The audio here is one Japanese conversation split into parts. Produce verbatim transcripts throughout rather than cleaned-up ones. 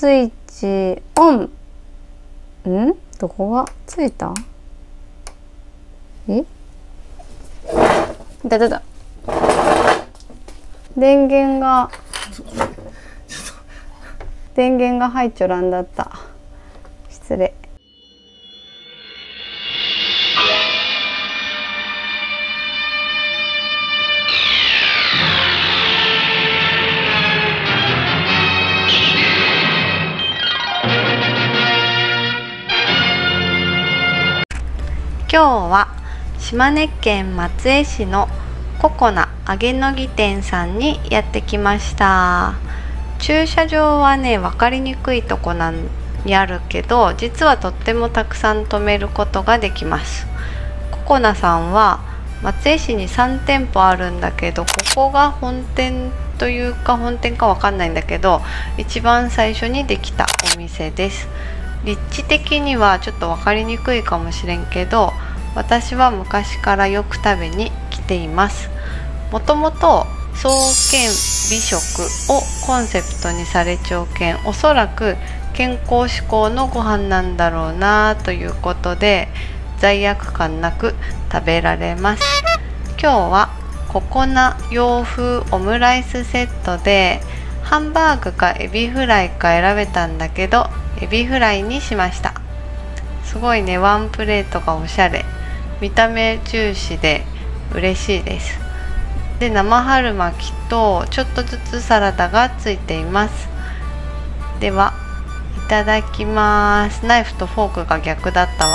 スイッチオン。ん？どこがついた？え？いたたた。電源が電源が入っちょらんだった。失礼。今日は島根県松江市のココナ揚げのぎ店さんにやってきました。駐車場はね分かりにくいとこなんにあるけど、実はとってもたくさん止めることができます。ココナさんは松江市にさんてんぽあるんだけど、ここが本店というか本店かわかんないんだけど、一番最初にできたお店です。立地的にはちょっと分かりにくいかもしれんけど、私は昔からよく食べに来ています。もともと創建美食をコンセプトにされちょうけん、おそらく健康志向のご飯なんだろうなということで、罪悪感なく食べられます。今日はココナ洋風オムライスセットで、ハンバーグかエビフライか選べたんだけど、エビフライにしました。すごいね、ワンプレートがおしゃれ、見た目重視で嬉しいです。で、生春巻きとちょっとずつサラダがついています。では、いただきます。ナイフとフォークが逆だったわ。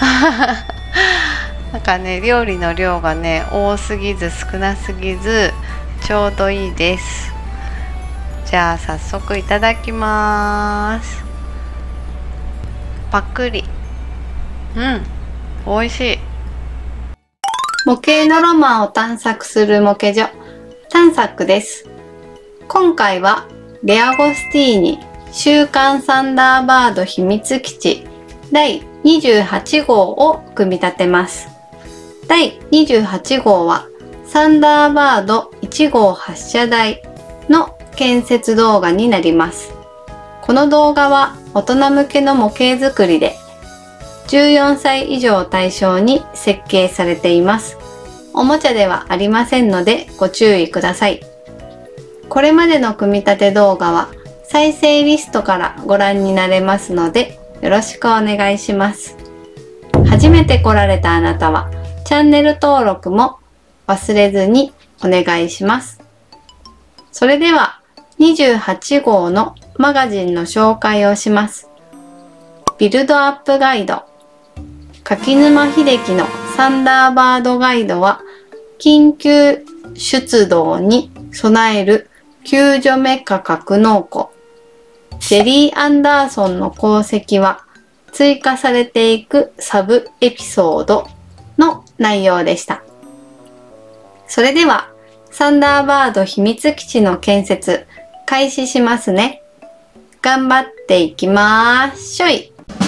なんかね、料理の量がね、多すぎず少なすぎずちょうどいいです。じゃあ早速いただきます。パクリ。うん、美味しい。模型のロマンを探索する模型所、探索です。今回はレアゴスティーニ週刊サンダーバード秘密基地だいにじゅうはちごうを組み立てます。だいにじゅうはちごうはサンダーバードいちごう発射台の建設動画になります。この動画は大人向けの模型作りで、じゅうよんさい以上を対象に設計されています。おもちゃではありませんのでご注意ください。これまでの組み立て動画は再生リストからご覧になれますので、よろしくお願いします。初めて来られたあなたはチャンネル登録も忘れずにお願いします。それではにじゅうはちごうのマガジンの紹介をします。ビルドアップガイド。柿沼秀樹のサンダーバードガイドは、緊急出動に備える救助メカ格納庫。ジェリー・アンダーソンの功績は、追加されていくサブエピソードの内容でした。それでは、サンダーバード秘密基地の建設、開始しますね。頑張っていきまーしょい。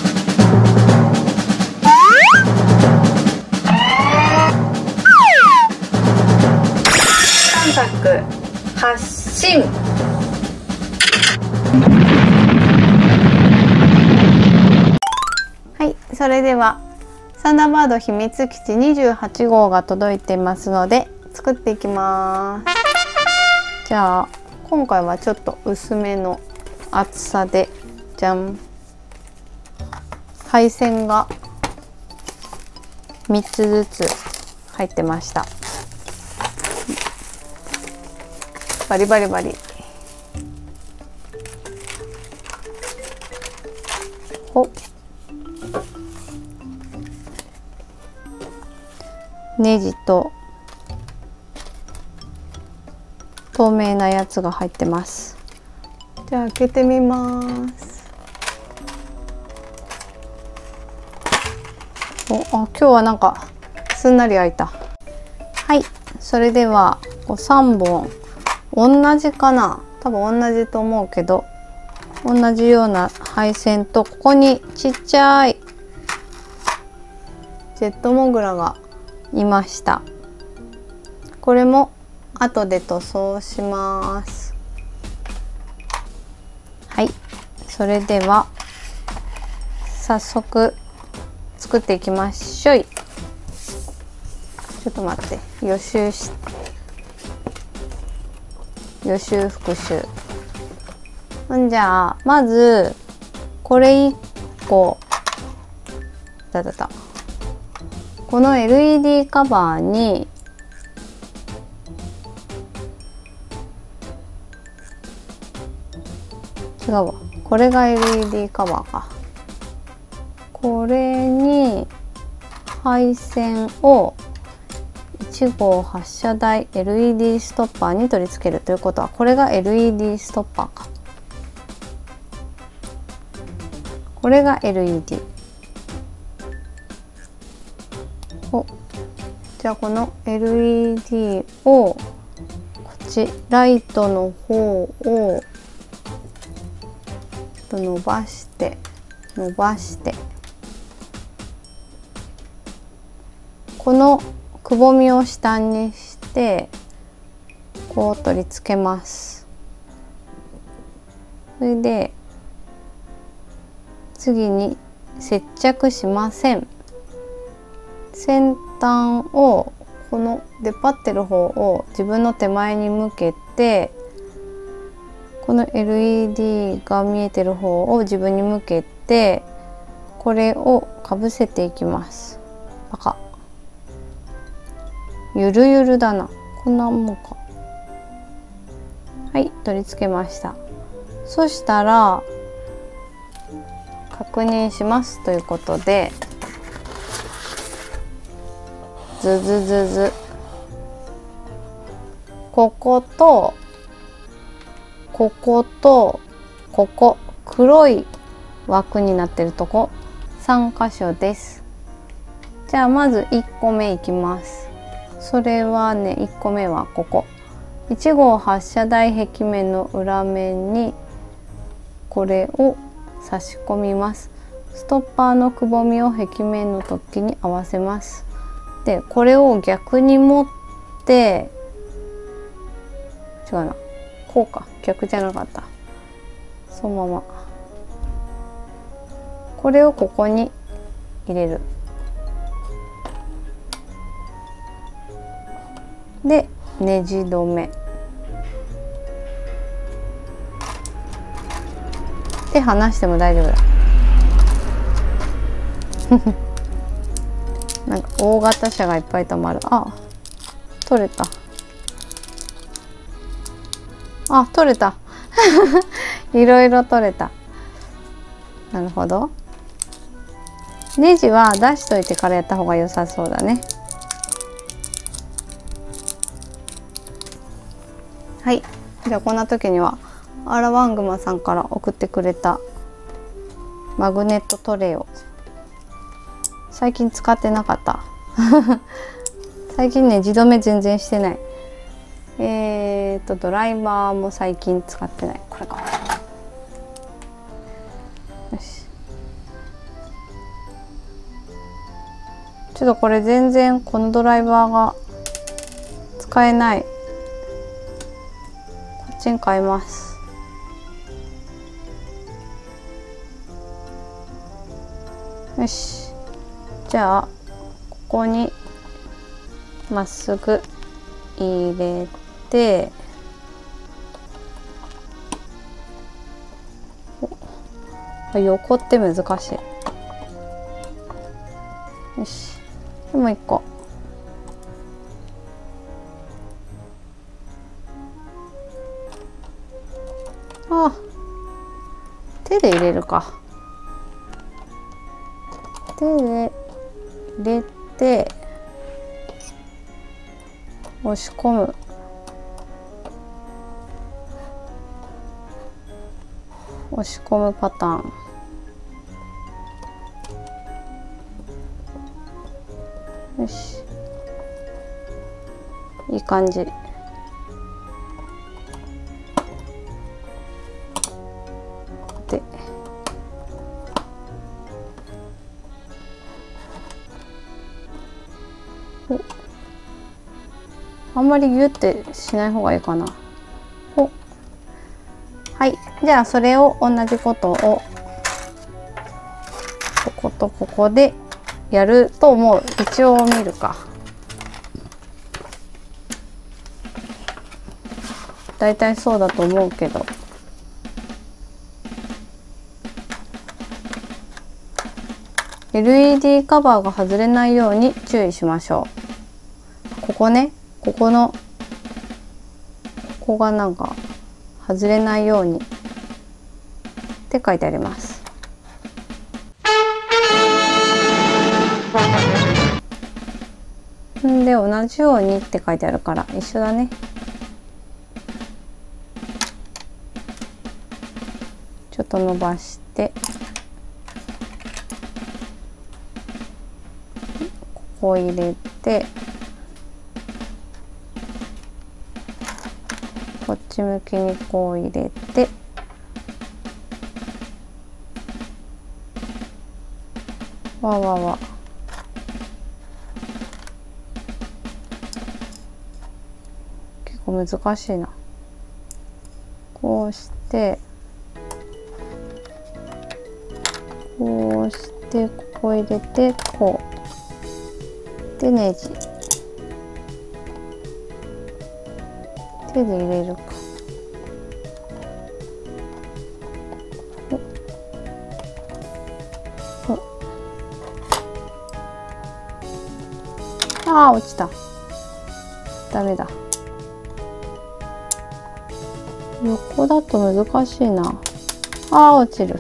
探索発進。はい、それではサンダーバード秘密基地にじゅうはちごうが届いてますので作っていきます。じゃあ今回はちょっと薄めの厚さで、じゃん、配線がみっつずつ入ってました。バリバリバリ。ほっ、ネジと透明なやつが入ってます。じゃあ開けてみます。お、あ、今日はなんかすんなり開いた。はい、それではこうさんぼん同じかな、多分同じと思うけど、同じような配線と、ここにちっちゃいジェットモグラがいました。これも後で塗装します。はい、 それでは早速作っていきましょい。ちょっと待って、予習し予習復習。ほんじゃあまずこれいっこだだだこの エルイーディー カバーに違うわ、これが エルイーディー カバーか。これに配線をいち号発射台 エルイーディー ストッパーに取り付けるということは、これが エルイーディー ストッパーか。これが エルイーディー。お、じゃあこの エルイーディー をこっちライトの方をちょっと伸ばして伸ばしてこのくぼみを下にしてこう取り付けます。それで次に接着しません。先端をこの出っ張ってる方を自分の手前に向けて、この エルイーディー が見えてる方を自分に向けてこれをかぶせていきます。パカ、ゆるゆるだな、こんなもんか。はい、取り付けました。そしたら確認しますということで、ズズズズこことこことここ、黒い枠になってるとこさん箇所です。じゃあまずいっこめいきます。それはね、いっこめはここいち号発射台壁面の裏面にこれを差し込みます。ストッパーのくぼみを壁面の突起に合わせます。でこれを逆に持って違うな、こうか、逆じゃなかった、そのままこれをここに入れる。でネジ止めで離しても大丈夫だ。なんか大型車がいっぱい止まる。あ、取れた。あ、取れた。いろいろ取れた。なるほど。ネジは出しといてからやった方が良さそうだね。はい。じゃあこんな時にはアラワングマさんから送ってくれたマグネットトレイを最近使ってなかった。最近ね、自止め全然してない。えーとドライバーも最近使ってない。これか。よし。ちょっとこれ全然このドライバーが使えない。こっちに変えます。よし。じゃあここにまっすぐ入れて、横って難しい。よし、でもう一個。あ、手で入れるか。手で入れて押し込む。押し込むパターン。よし、いい感じ。であんまりギュってしない方がいいかな。お、 はい、じゃあそれを同じことをこことここでやると思う。一応見るか。だいたいそうだと思うけど。エルイーディー カバーが外れないように注意しましょう。ここね、ここのここがなんか外れないようにって書いてあります。んで同じようにって書いてあるから一緒だね。ちょっと伸ばしてここ入れてこっち向きにこう入れてわわわ結構難しいな。こうしてこうしてここ入れてこうでネジ手で入れるか。おおあー落ちた。ダメだ。横だと難しいな。あー落ちる。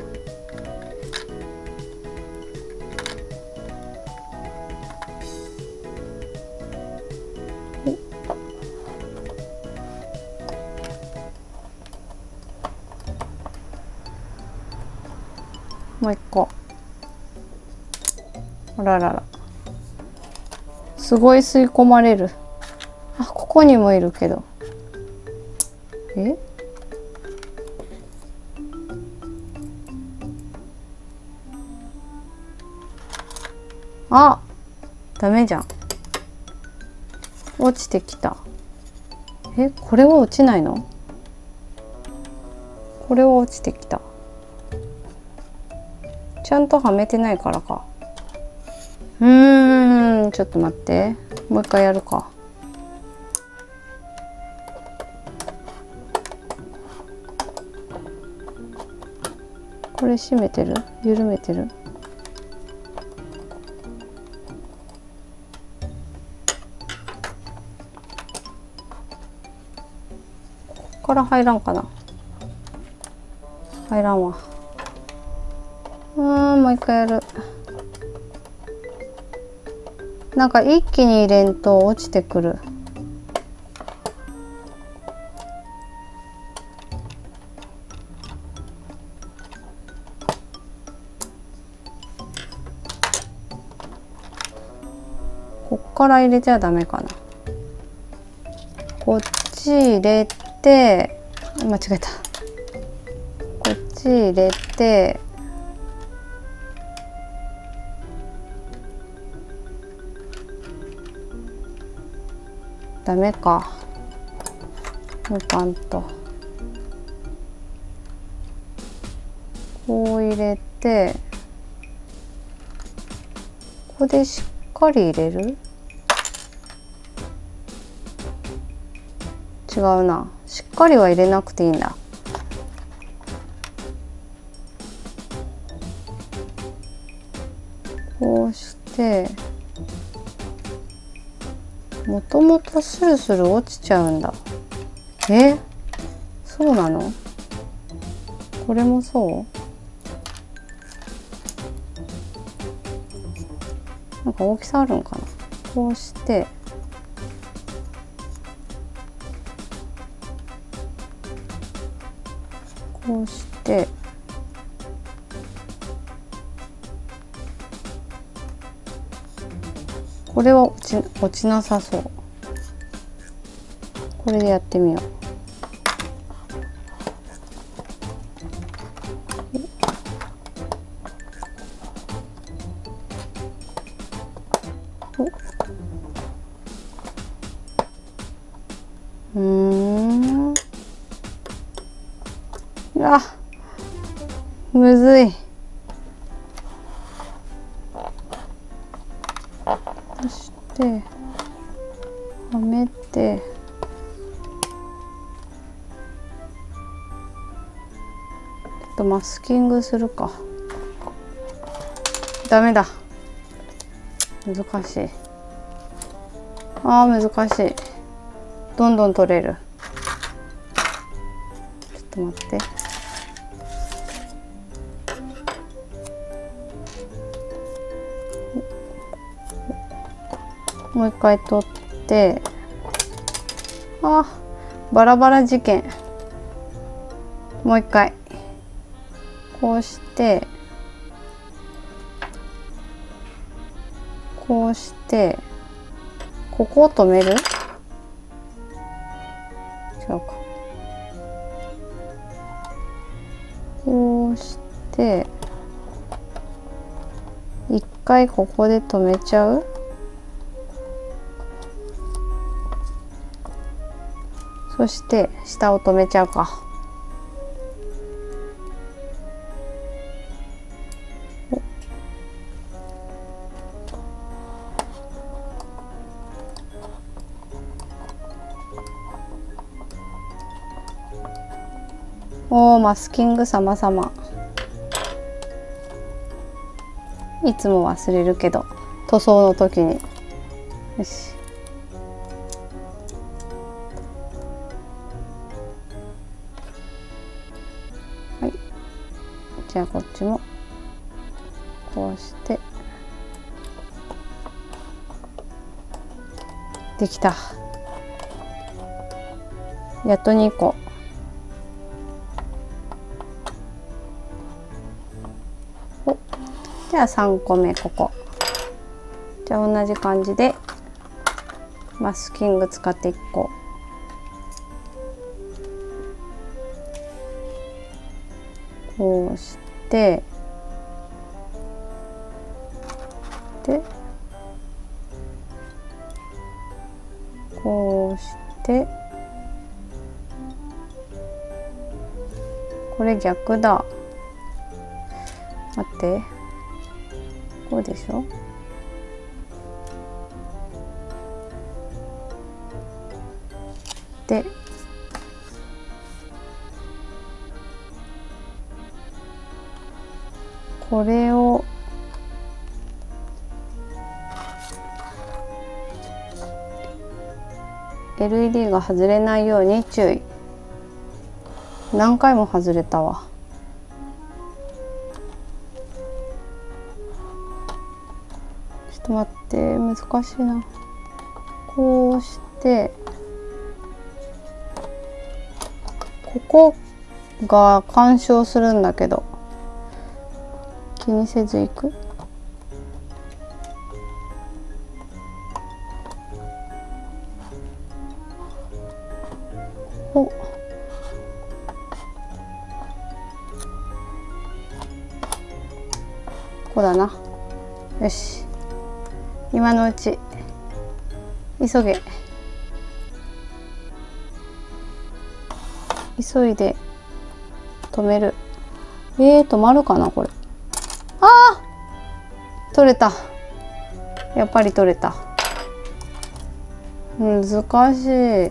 もう一個。あららら。すごい吸い込まれる。あ、ここにもいるけど。え？あ、ダメじゃん。落ちてきた。え、これは落ちないの？これは落ちてきた。ちゃんとはめてないからか。うーん、ちょっと待って。もう一回やるか。これ締めてる？緩めてる？ここから入らんかな？入らんわ。うーん、もう一回やる。なんか一気に入れんと落ちてくる。こっから入れちゃダメかな。こっち入れて、間違えた。こっち入れて、ダメか。もうパンと。こう入れて、ここでしっかり入れる？違うな。しっかりは入れなくていいんだ。こうして、もともとスルスル落ちちゃうんだ。え？そうなの？これもそう？なんか大きさあるんかな。こうしてこうしてこれは落ち、落ちなさそう。これでやってみよう。うーん。 あ、むずい。そしてはめて、ちょっとマスキングするか。ダメだ、難しい。あー難しい。どんどん取れる。ちょっと待って。もう一回取って、あ、バラバラ事件。もう一回こうして、こうして、ここを止める？違うか。こうして一回ここで止めちゃう？そして下を止めちゃうか。おー、マスキング様々。いつも忘れるけど、塗装の時に。よし。はい。じゃあこっちもこうしてできた。やっとにこ。じゃあさんこめここ。じゃあ同じ感じでマスキング使っていこう。こうしてでこうしてこれ逆だ。待って。こうでしょ。でこれをエルイーディー が外れないように注意。何回も外れたわ。ちょっと待って、難しいな。こうしてここが干渉するんだけど気にせずいく。お、こうだな。よし、今のうち急げ。急いで止める。えー、止まるかなこれ。あー、取れた。やっぱり取れた。難しい。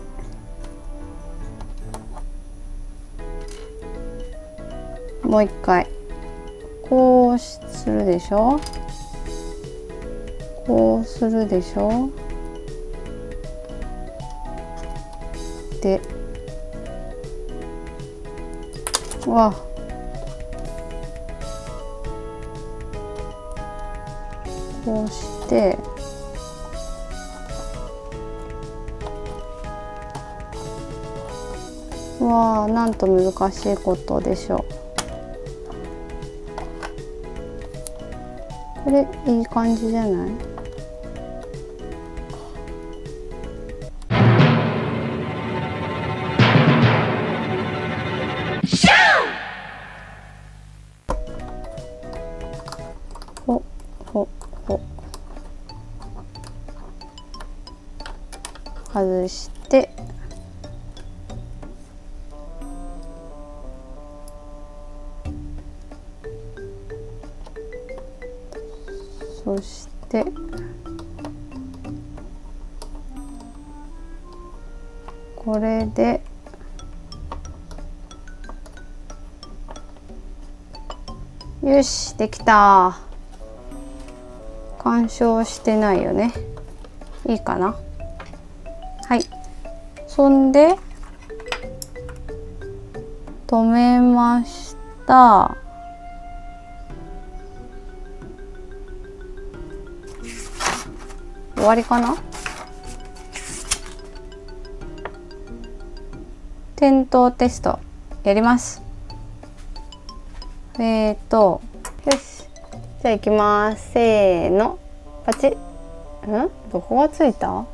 もう一回こうするでしょ。こうするでしょ。で、わ、こうしてわあ、なんと難しいことでしょう。これいい感じじゃない？ほほほ外してそしてこれでよし、できた。干渉してないよね。いいかな。はい。そんで止めました。終わりかな。点灯テストやります。えーとよし、じゃあいきます。せーの、パチッ。ん？どこがついた？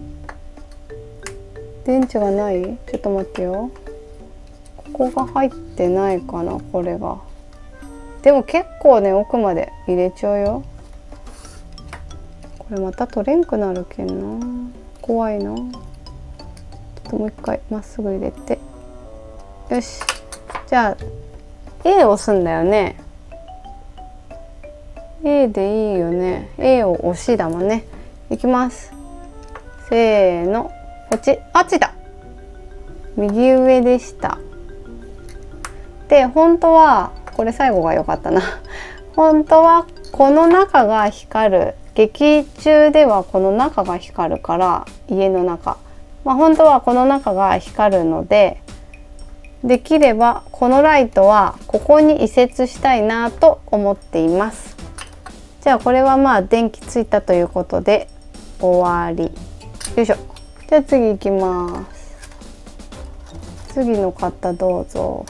電池がない？ちょっと待ってよ。ここが入ってないかな、これが。でも結構ね、奥まで入れちゃうよ。これまた取れんくなるけんな。怖いな。ちょっともう一回まっすぐ入れて。よし。じゃあ A を押すんだよね。A でいいよね。A を押しだもんね。いきます。せーの、こっち。あ、ついた。右上でした。で、本当はこれ最後が良かったな。本当はこの中が光る。劇中ではこの中が光るから、家の中。まあ本当はこの中が光るので、できればこのライトはここに移設したいなと思っています。じゃあこれはまあ電気ついたということで終わり。よいしょ。じゃあ次行きます。次の方どうぞ。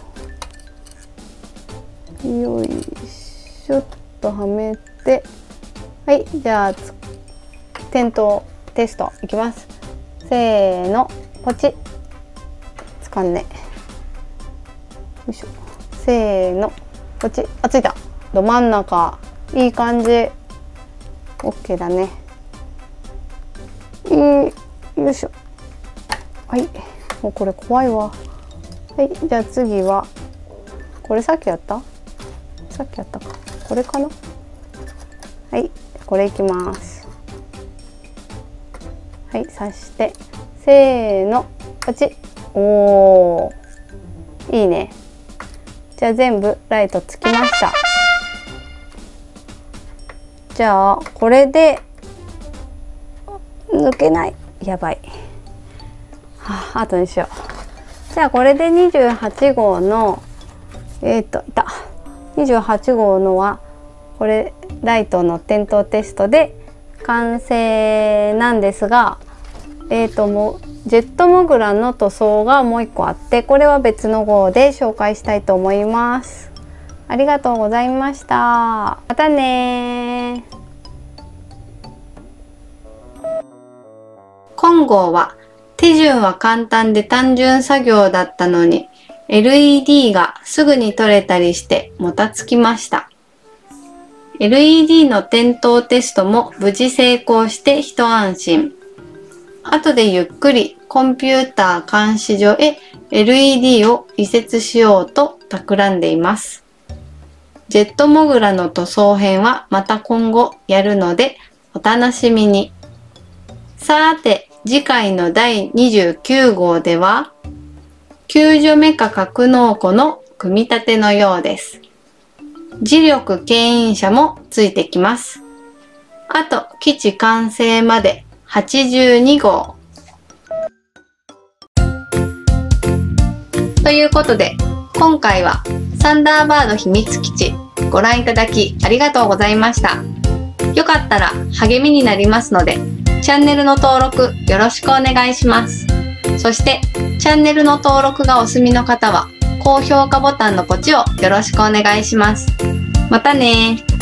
よいしょっとはめて、はい、じゃあ点灯テストいきます。せーの、ポチッ。つかんね。よいしょ。せーの、ポチッ。あ、ついた。ど真ん中。いい感じ。オッケーだね。えー、よいしょ。はい。もうこれ怖いわ。はい。じゃあ次は、これさっきやった？さっきやったか。これかな？はい。これいきます。はい。刺して。せーの。ポチッ。おー。いいね。じゃあ全部ライトつきました。じゃあこれで抜けない。やばい。はあ、後にしよう。じゃあこれでにじゅうはち号のえっといたにじゅうはち号のはこれライトの点灯テストで完成なんですが、えっともうジェットモグラの塗装がもう一個あって、これは別の号で紹介したいと思います。ありがとうございました。またねー。今号は手順は簡単で単純作業だったのに エルイーディー がすぐに取れたりしてもたつきました。エルイーディー の点灯テストも無事成功して一安心。後でゆっくりコンピューター監視所へ エルイーディー を移設しようと企んでいます。ジェットモグラの塗装編はまた今後やるのでお楽しみに。さーて、次回のだいにじゅうきゅう号では救助メカ格納庫の組み立てのようです。磁力牽引車もついてきます。あと基地完成まではちじゅうに号。ということで今回はサンダーバード秘密基地ご覧いただきありがとうございました。よかったら励みになりますのでチャンネルの登録よろしくお願いします。そしてチャンネルの登録がお済みの方は高評価ボタンのポチをよろしくお願いします。またねー。